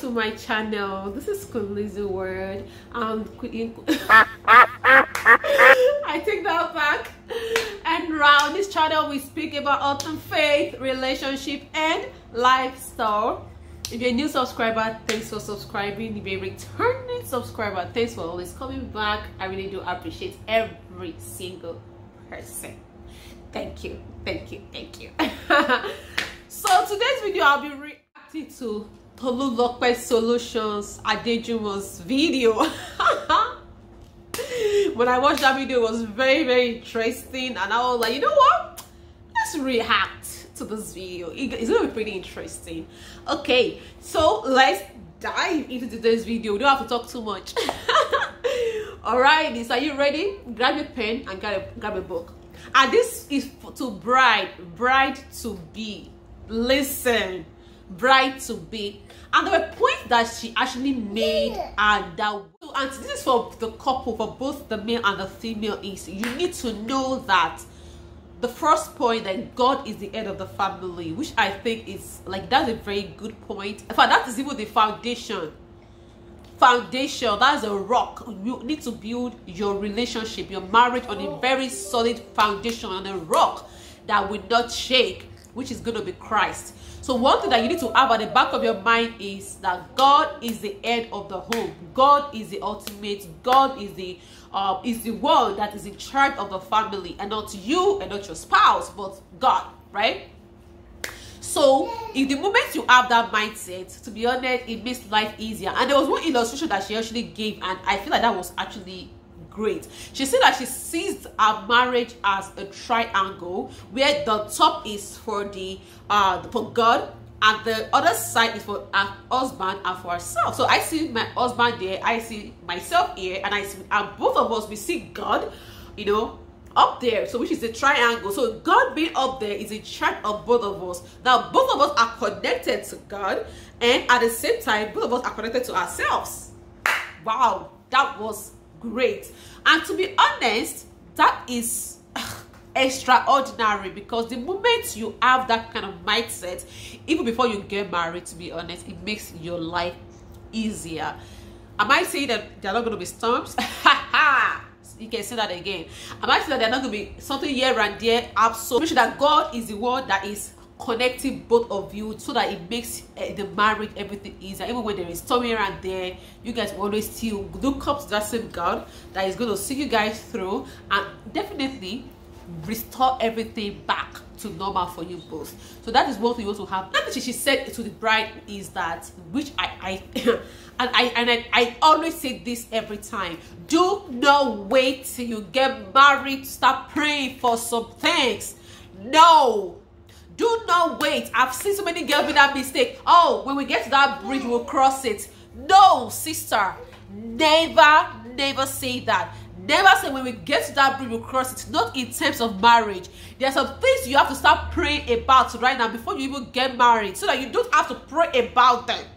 to my channel. This is Tolulope. I take that back. And around this channel we speak about autumn faith, relationship, and lifestyle. If you're a new subscriber, thanks for subscribing. If you're a returning subscriber, thanks for always coming back. I really do appreciate every single person. Thank you, thank you, thank you. So today's video I'll be reacting to Tolulope Solutions Adejumo'S video. When I watched that video, it was very interesting, and I was like, you know what, let's react to this video. It's gonna be pretty interesting. Okay, so let's dive into today's video. We don't have to talk too much. All right, so are you ready? Grab your pen and grab a book. And this is to bride to be. Listen, bride to be. And there were points that she actually made, and this is for the couple, for both the male and the female, is you need to know that the first point, that God is the head of the family, which I think is like, that's a very good point. In fact, that is even the foundation. That's a rock. You need to build your relationship, your marriage, on a very solid foundation, on a rock that will not shake, which is going to be Christ. So one thing that you need to have at the back of your mind is that God is the head of the home. God is the ultimate. God is the one that is in charge of the family, and not you and not your spouse, but God, right? So in the moment you have that mindset, to be honest, it makes life easier. And there was one illustration that she actually gave, and I feel like that was actually great. She said that she sees our marriage as a triangle, where the top is for the for God, and the other side is for our husband and for ourselves. So I see my husband there, I see myself here, and both of us, we see God, you know, up there, so which is a triangle. So God being up there is in charge of both of us. Now both of us are connected to God, and at the same time both of us are connected to ourselves. Wow, that was great. And to be honest, that is extraordinary, because the moment you have that kind of mindset, even before you get married, to be honest, it makes your life easier. Am I saying that there are not going to be storms? You can say that again. Am I saying that there are not going to be something here and there? Absolutely. Make sure that God is the one that is connecting both of you, so that it makes the marriage, everything easier. Even when there is storm here and there, you guys will always still look up to that same God that is going to see you guys through, and definitely restore everything back to normal for you both. So that is what we also have. Another thing she said to the bride is that, which I always say this every time: do not wait till you get married to start praying for some things. No, do not wait. I've seen so many girls make that mistake. Oh, when we get to that bridge, we'll cross it. No, sister, never say that. Never say when we get to that bridge, we'll cross it. Not in terms of marriage. There are some things you have to start praying about right now before you even get married, so that you don't have to pray about them.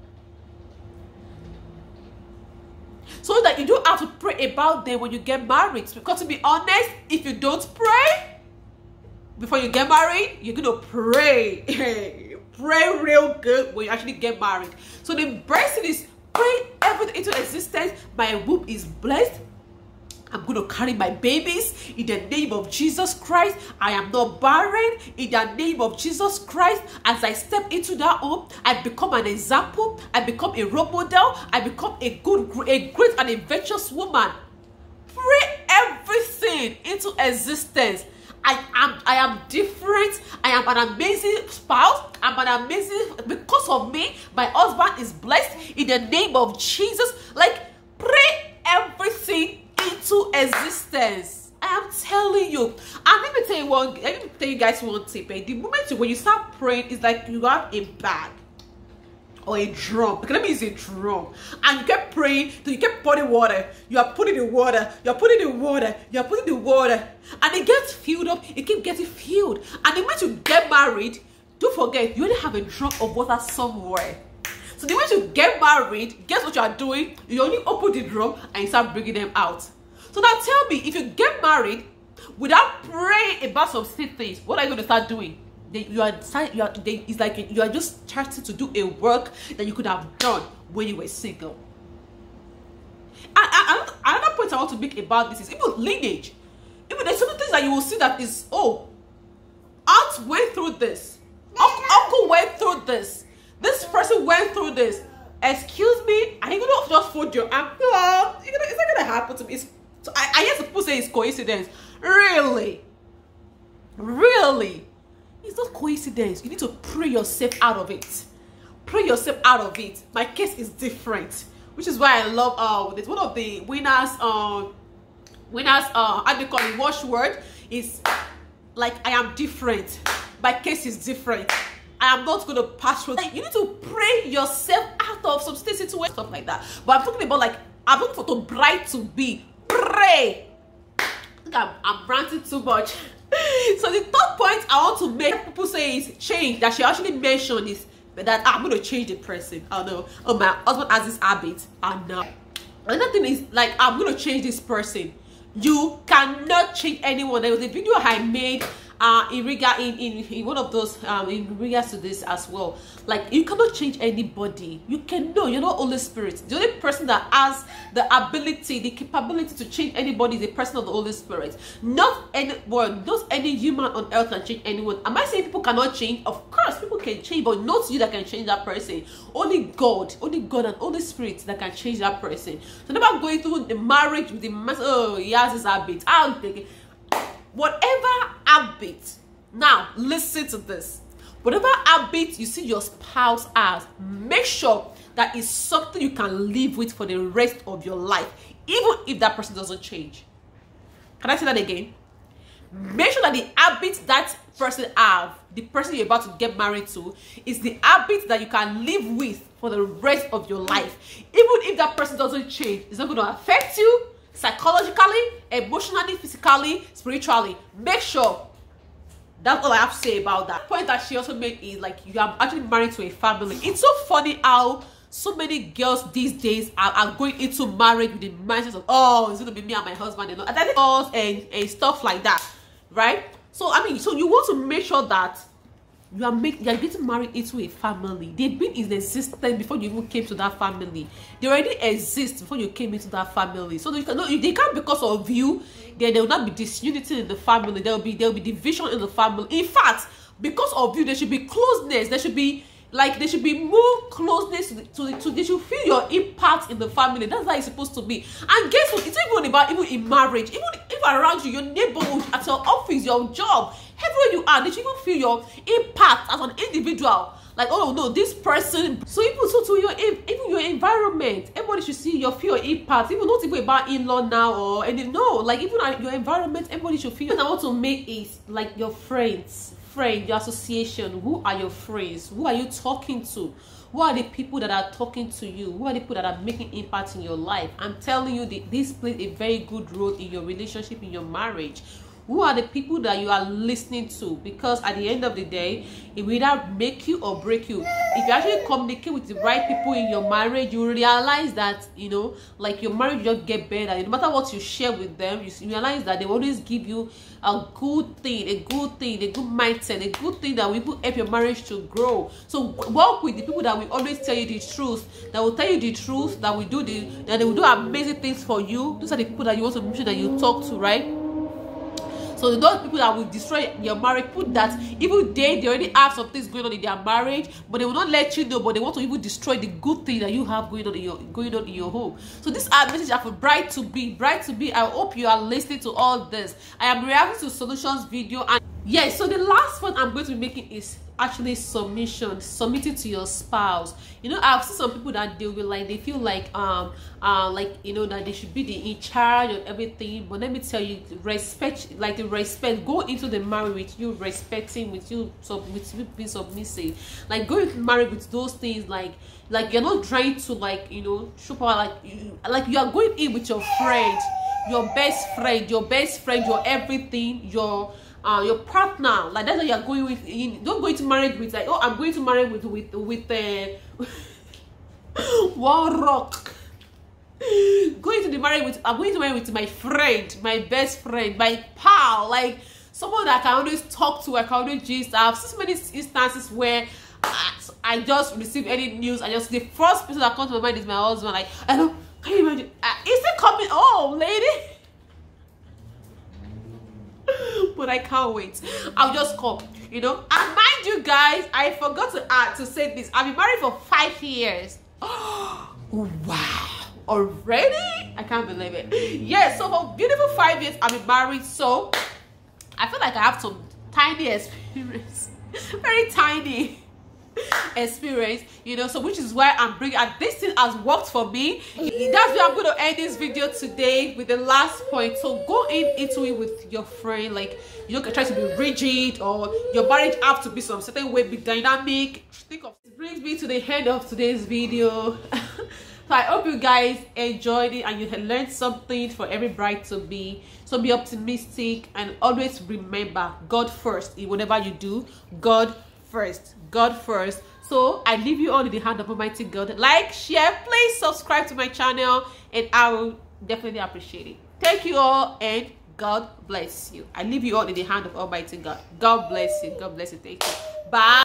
So that you don't have to pray about them when you get married. Because to be honest, if you don't pray before you get married, you're going to pray. Pray real good when you actually get married. So the best thing is pray everything into existence. My womb is blessed. I'm going to carry my babies in the name of Jesus Christ. I am not barren in the name of Jesus Christ. As I step into that home, I become an example. I become a role model. I become a great and a virtuous woman. Pray everything into existence. I am different. I am an amazing spouse. I'm an amazing, because of me, my husband is blessed in the name of Jesus. Like, pray everything into existence. I am telling you. And let me tell you guys one tip. The moment when you start praying, it's like you have a bag or a drum. Okay, let me use a drum. And you kept praying, you kept putting water. You are putting the water. You are putting the water. You are putting the water. And it gets filled up. It keeps getting filled. And the moment you get married, don't forget, you only have a drum of water somewhere. So the way you get married, guess what you are doing? You only open the drum and you start bringing them out. So now tell me, if you get married without praying about some things, what are you going to start doing? it's like you are just starting to do a work that you could have done when you were single. Another point I want to make about this is even lineage. Even there's certain things that you will see that is, oh, aunt went through this, uncle went through this, this person went through this. Excuse me, are you gonna just fold your arm? No, it's not gonna happen to me. So I hear people say it's coincidence. Really? It's not coincidence. You need to pray yourself out of it. Pray yourself out of it. My case is different, which is why I love it's one of the winners how do you call it, watchword is like, I am different. My case is different. I am not going to pass through. Like, you need to pray yourself out of some situation, stuff like that. But I'm talking about, like, I'm looking for the bride to be. Pray. I think I'm ranting too much. So the third point I want to make people say is change, that she actually mentioned is that I'm going to change the person. I don't know. Oh, my husband has this habit. And now another thing is, like, I'm going to change this person. You cannot change anyone. There was a video I made in one of those in regards to this as well. Like, you cannot change anybody. You cannot. You're not Holy Spirit. The only person that has the ability, the capability to change anybody is the person of the Holy Spirit. Not any human on earth can change anyone. Am I saying people cannot change? Of course people can change, but not you that can change that person. Only God and Holy Spirit that can change that person. So never going through the marriage with the master. Oh, he has his habit. I'll take it. Whatever habit, now listen to this, whatever habit you see your spouse as, make sure that is something you can live with for the rest of your life, even if that person doesn't change. Can I say that again? Make sure that the habit that person have, the person you're about to get married to, is the habit that you can live with for the rest of your life. Even if that person doesn't change, it's not going to affect you psychologically, emotionally, physically, spiritually. Make sure. That's all I have to say about that. The point that she also made is, like, you are actually married to a family. It's so funny how so many girls these days are going into marriage with the mindset of, oh, it's going to be me and my husband, you know, and stuff like that, right? So I mean, so you want to make sure that you are getting married into a family. They've been in existence before you even came to that family. They already exist before you came into that family. So they can't, because of you, there will not be disunity in the family. There will be division in the family. In fact, because of you, there should be closeness. There should be more closeness they should feel your impact in the family. That's how it's supposed to be. And guess what? It's even about even in marriage, even if around you, your neighborhood, at your office, your job, everywhere you are, they should even feel your impact as an individual. Like, oh no, this person. So even your environment, everybody should see feel your impact. Even not even about in-law now or any, no, like even your environment, everybody should feel. What I want to make is like your friends, your association. Who are your friends? Who are you talking to? Who are the people that are talking to you? Who are the people that are making impact in your life? I'm telling you, this plays a very good role in your relationship, in your marriage. Who are the people that you are listening to? Because at the end of the day, it will either make you or break you. If you actually communicate with the right people in your marriage, you realize that, you know, like, your marriage just get better. No matter what you share with them, you realize that they always give you a good thing, a good mindset, a good thing that will help your marriage to grow. So work with the people that will always tell you the truth, that will tell you the truth, that they will do amazing things for you. Those are the people that you want to make sure that you talk to, right? So those people that will destroy your marriage, people that even they already have some things going on in their marriage, but they will not let you know, but they want to even destroy the good thing that you have going on in your home. So this message for bride to be. I hope you are listening to all this. I am reacting to Solutions video, and yes, so the last one I'm going to be making is actually submitting to your spouse. You know, I've seen some people that they feel like you know, that they should be in charge of everything. But let me tell you, respect, go into the marriage with you respecting, with you being submissive. Like, go into marriage with those things, like you're not trying to, like, you know, show power, like you are going in with your friend, your best friend, your everything, your partner. Like, that's what you're going with. Don't go into marriage with, like, oh, I'm going to marry with one rock. I'm going to marry with my friend, my best friend, my pal. Like, someone that I can always talk to, I can always gist. I have so many instances where I just receive any news, I just, the first person that comes to my mind is my husband. Like, I don't, can you imagine? Is it coming? Oh, lady. But I can't wait. I'll just come, you know. And mind you guys, I forgot to say this. I've been married for 5 years. Wow, already? I can't believe it. Yeah, so for beautiful 5 years I've been married, so I feel like I have some tiny experience, very tiny experience, you know. So which is why I'm bringing, and this thing has worked for me. That's why I'm going to end this video today with the last point. So go into it with your friend. Like, you don't try to be rigid, or your marriage have to be some certain way, be dynamic. Think of it. Brings me to the end of today's video. So I hope you guys enjoyed it and you had learned something for every bride to be. So be optimistic and always remember God first in whatever you do. God first. God first. So I leave you all in the hand of Almighty God. Like, share, please subscribe to my channel, and I will definitely appreciate it. Thank you all, and God bless you. I leave you all in the hand of Almighty God. God bless you. God bless you. Thank you. Bye.